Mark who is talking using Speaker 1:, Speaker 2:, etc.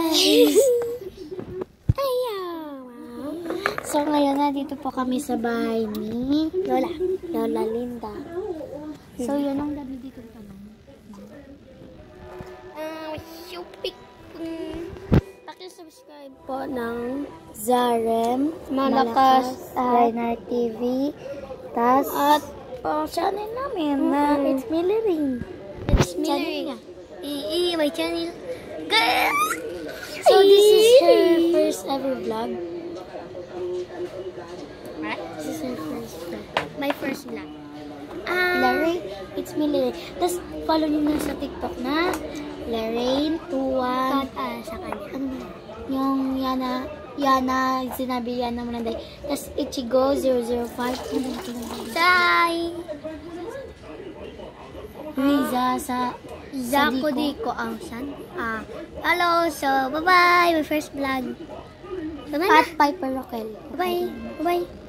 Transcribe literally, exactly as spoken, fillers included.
Speaker 1: guys! Ayaw! So ngayon na dito po kami sa bahay ni Lola. Lola Linda. So yun ang gabi dito pa lang. Ah, supik. Paki-subscribe po ng Zarem, Malakas, Leryn T V, tas at uh, channel namin mm -hmm. na It's Me Leryn. It's Me Leryn. I, my channel. So this is her first ever vlog. What? This is her first vlog. My first vlog. Ah, Leryn, It's Me Leryn. Tapos follow niyo na sa TikTok na Leryn two one. Ah, sa kanya. Ano ba? Yung Yana, Yana, sinabi Yana mo nanday. Tapos Ichigo zero zero five. Bye! Riza sa Zako di ko ang san. Ah, hello, so bye-bye, my first vlog. Bye-bye. At Piper Roquel. Bye-bye. Bye-bye.